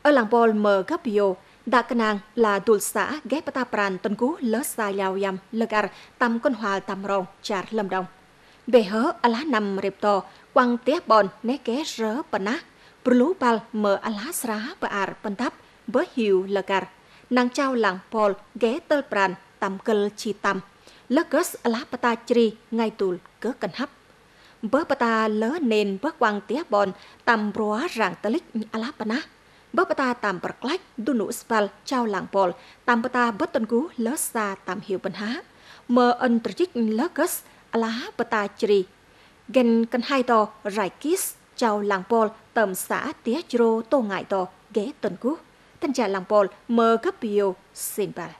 Ở làng Bol mờ gấp bio, đã cái nàng là tụt xã ghép bata pran tân cú lỡ sai lao yam lgar tam con hòa tam rong char lâm đồng. Về hớ ala nằm rệp to quăng té bòn né ké rớ pana brulu bal mờ ala sra ba ar pantap với hiệu lgar nàng trao làng Bol ghé tơ pran tam cờ chi tam lgus ala bata tri ngay tụl cớ cần hấp bớ bata lỡ nền bớ quăng té bòn tam broa rạng talik ala pana bớ bata tam perklak dunu spal trao làng Bol tam bata bớt tân cú lỡ xa tam hiệu bần há mờ ân trích lgus ala bata tri gen cần hai to rải kis trao làng Bol tầm xã tía chro tô ngại to ghé tân cú thanh trà làng Bol mờ gấp bio xin bà.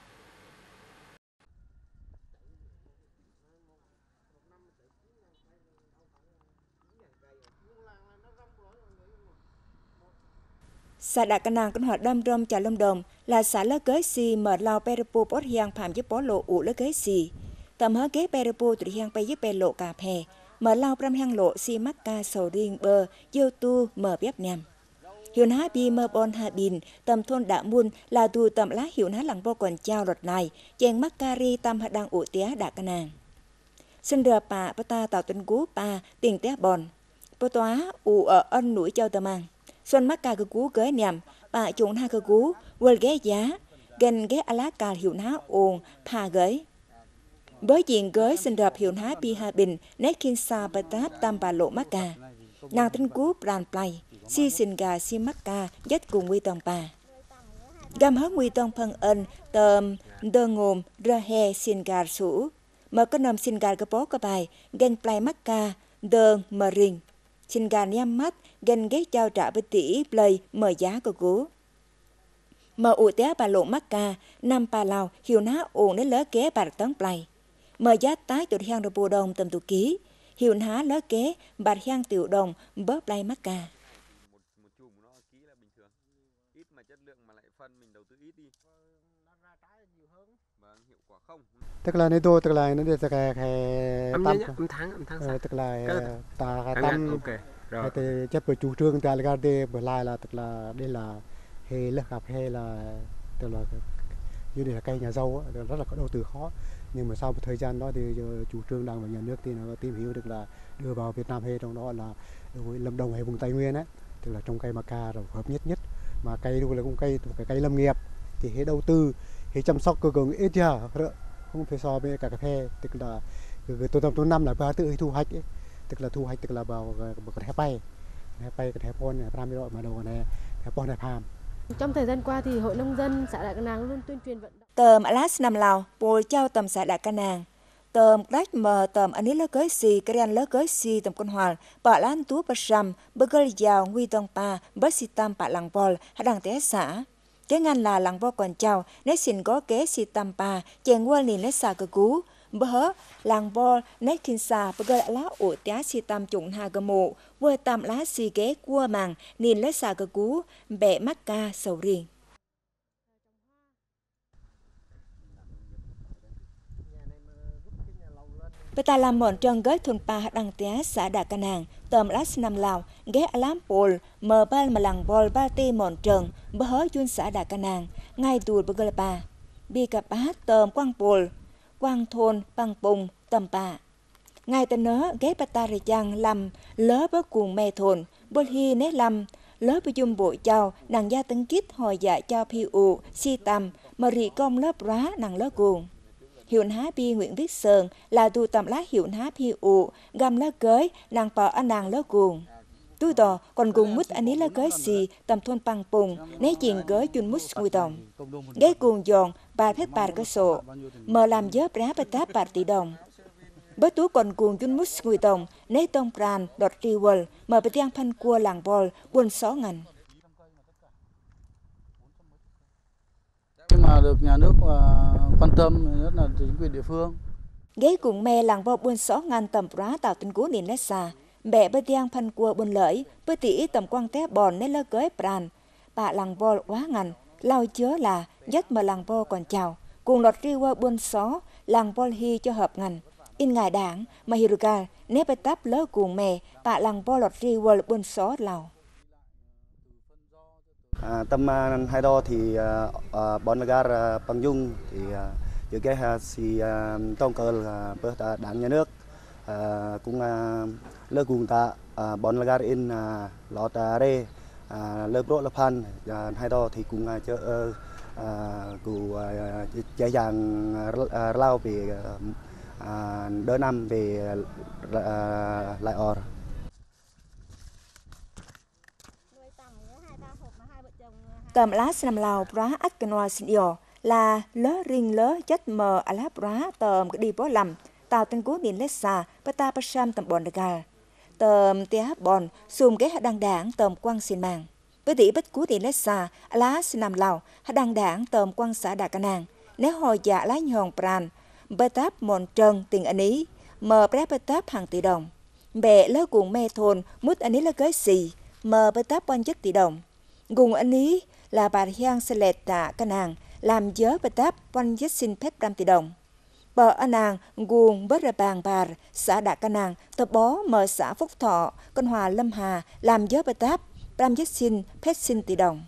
Xã Đạ Ca Nàng con họ đâm rôm trà lâm đồng là xã lỡ kế si mở lao perepu bốt hiang phạm giúp bó lộ ủ lỡ kế si tầm hớ kế perepu tụi hiang bay giúp bè lộ cà phê mở lao pram hiang lộ si mắc ca sầu riêng bơ yêu tu mở bếp nhằm hiền há bi mơ bon hà bin tầm thôn Đạ Mun là tu tầm lá hiền há làng bo còn trao rọt này chèn mắc cari tam hạ đang ủ tía Đạ Ca Nàng xin đờ bà ta tạo tên cú bà tiền té bòn bố tóa ủ ở ân núi châu tờ mang xuân mắc ca cơ cú gới nhằm bà chúng ha cơ cú quên ghé giá gần ghé ala cà hiệu há ồn thà gới với diện gới xin đập hiệu há bi hà bình nét kinh sa bà táp tam bà lộ mắc ca nàng tên cú brand play si xin gà si mắc ca dắt cùng nguy tông bà gam hết nguy tông phân ân tầm đơ ngồm rơ he xin gà sủ mở có nằm xin gà cơ bó cơ bài gen play mắc ca đơ mờ rình xin gà nhắm mắt gen ghé trao trả với tỷ play mở giá cơ cú mở ủ té bà lộ mắc ca năm bà lào hiểu ná ổn đến lỡ kế bà tấn play mở giá tái tụt hiang đồ bồ đồng tầm tụ ký hiểu ná lỡ kế bà hiang tiểu đồng bớt play mắc ca. Tức là nơi tôi tức là nó được cái âm tháng tức là ta tâm thì chấp về chủ trương ta là đây bữa lại là tức là đây là hay là gặp hay là tức là như đây là cây nhà dâu rất là có đầu tư khó nhưng mà sau một thời gian đó thì chủ trương đảng và nhà nước thì nó tìm hiểu được là đưa vào Việt Nam hay trong đó là Lâm Đồng hay vùng Tây Nguyên ấy tức là trong cây maca rồi hợp nhất mà cây đâu là cũng cây lâm nghiệp thì hay đầu tư hay chăm sóc cơ cường ít giờ không phải so với cả cà phê tức là tôi năm là ba tự thu hoạch ấy. Tức là vào cái hẹp bay cái hẹp con này ram rồi mà đầu này hẹp con này phàm. Trong thời gian qua thì hội nông dân xã Đạ Ca Nàng luôn tuyên truyền vận động tầm alas nằm lào bồi trao tầm xã Đạ Ca Nàng tầm đách mờ tầm anh ấy lỡ cưới xì cái anh lỡ cưới xì tầm con hoàng bà lan tú bà sầm bơ gơ giàu nguy tông pa bớt xì tam bà làng bol hay đằng té xã cái ngăn là làng bo còn chào nét xin có kế si tam pa chèn qua liền nét xà cơ cú bơ hớ làng bo nét kinh sa bơ gơ lá ổ té si tam trụng hà cơ mộ vơi tam lá si kế cua màng liền nét xà cơ cú bẹ mắc ca sầu riêng bà ta làm mòn tròn gới thôn pa đằng té xã Đạ Ca Nàng tầm lá năm lào ghé alam pol mờ ban mà làng bol ba tê mòn tròn bờ hớ chuyên xã Đạ Ca Nàng ngay tuổi bờ gờ pa bi cặp bát tầm quang pol quang thôn băng bùng tầm pa ngay tên nó ghé bà ta rì chăng làm lớ bờ cuồng mè thôn bờ hi nét làm lớ bờ chung bộ chào nàng gia tấn kít hồi dạ cho phi ụ si tầm mà rì công lớp rá nàng lớ cuồng hiệu há bi Nguyễn Viết Sơn là tu tầm lá hiệu há phi ụ gam lá cưới nàng bỏ anh nàng lớ cuồng tôi tò còn cùng mít anh ấy lá cưới xì tầm thôn băng bùng né chuyện cưới chun mút ngui tòng ghé cuồng giòn bà phép bà cơ sổ mở làm dớp rá bà táp bà tỷ đồng bớt tú còn cuồng chun mút ngui tòng né tông pran đọt riwal mở bà tiang phan cua làng bol buôn xó ngành. Mà được nhà nước quan tâm rất là chính quyền địa phương. Ghé cùng mẹ làng bo buôn xó ngàn tầm rá tạo tình cú nền lết xa bè bê tiang phan cua buôn lợi bê tỷ tầm quang té bòn nên lơ cưới pran bà làng bo quá ngành lao chớ là dắt mà làng bo còn chào cùng lọt riwa buôn xó làng bo hi cho hợp ngành in ngài đảng mà hiruga nếp bê táp lỡ cùng mẹ bà làng bo lọt riwa buôn xó lào tâm hai đo thì bọn gar bằng dung thì giữa cái si tông cờ bớt đảng nhà nước cũng lơ cùng ta bọn gar in lọt rê lơ bro lơ pan hai đo thì cũng chợ cụ chạy dàng lao về đỡ năm về lại or. Tầm lá xem lào bra ắt canoa sinio là lớ ring lớ chất mờ lá bra tầm cái đi bó lầm tàu tên cố điện lết xa bata pasam tầm bòn gal tầm tia bòn xùm cái hạt đăng đảng tầm quang xin màng với tỷ bất cố điện lết xa lá xin nằm lào hạt đăng đảng tầm quang xã đà canang nếu hồi dạ lá nhòn pran betap mòn trần tiền anh ý mờ betap hàng tỷ đồng bè lớ cuồng mê thôn mút anh ý là cái gì mờ betap quan chất tỷ đồng gùng anh ý là bà hiang xe lẹt tạ ca nàng làm dớ bà táp quan giết xin phép 5 tỷ đồng. Bờ anh nàng guồng bớt ra bàng bà xã Đạ Ca Nàng tập bó mở xã Phúc Thọ con Hòa Lâm Hà làm dớ bà táp 5 giết xin phép xin tỷ đồng.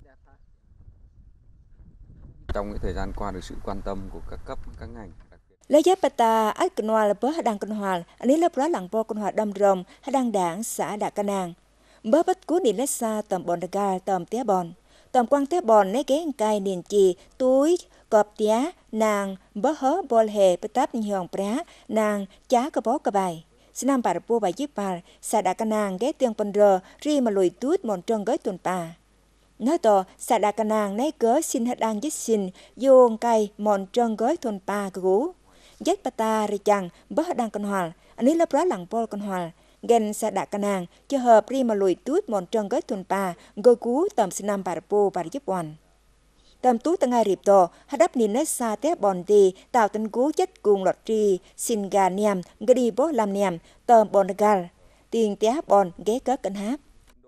Trong cái thời gian qua được sự quan tâm của các cấp các ngành. Lấy giáp bà ta ách con Hòa là bớ đăng con Hòa anh ấy lớp đó lặng bò con Hòa đâm rồng đăng đảng xã Đạ Ca Nàng bớ bất cú điện lết xa tầm bòn đà tầm tía bòn tầm quang tía bòn nấy kế cài niền chì túi cọp tía nàng bớ hớ bol hề bê táp nhường prá nàng chá cơ bó cơ bài xin năm bà bố bà giúp bà xã Đạ Ca Nàng ghé tiếng bần rờ ri mà lùi tút mòn trân gới tuần bà nói tỏ xã Đạ Ca Nàng nấy cớ xin hết đang dít xin vô cài mòn trân gới tuần bà cơ gú dết bà ta rì chăng bớ đang con hòa anh ấy lớp đó lặng bol con hòa gen xã Đạ Ca Nàng cho hợp ri mà lùi tút mòn trân gới tuần bà gơi cú tầm xin năm bà bố bà giúp hoàn tầm tú ta ngay rịp tổ hát đắp nín nét xa tép bòn tì tạo tên cú chất cùng lọt trì xin gà niềm gà đi bó làm niềm tầm bòn gà tiền té bòn ghé cất cân hát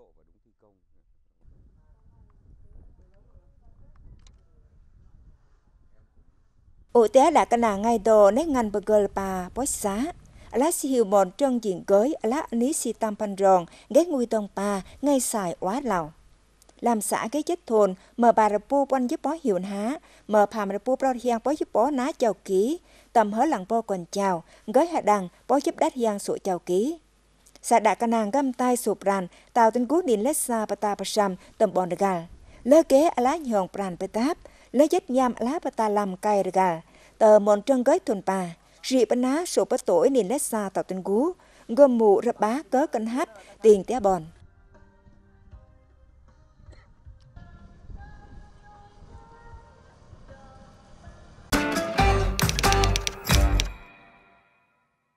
ổ té Đạ Ca Nàng ngay đồ nét ngăn bờ gờ bà bó xá lá si hiu mòn trân diện gới lá ní si tam pan ròn ghé ngui tông bà ngay xài quá lào làm xã cái chết thôn mở bà rập pu quan giúp bó hiệu há mở phàm rập pu bao hiang bó giúp bó ná chào ký tầm hớ lặng bó còn chào gới hạ đằng bó giúp đát hiang sổ chào ký xã Đạ Ca Nàng găm tay sụp ràn tàu tên cú điện lết xa bata pasam tầm bòn gal lơ kế lá nhòn pran betap lơ chết nham lá bata làm cay gal tờ mòn trân gới thôn bà rị bá ná sổ bá tối điện lết xa tàu tên cú gom mù rập bá cớ cân hát tiền té bòn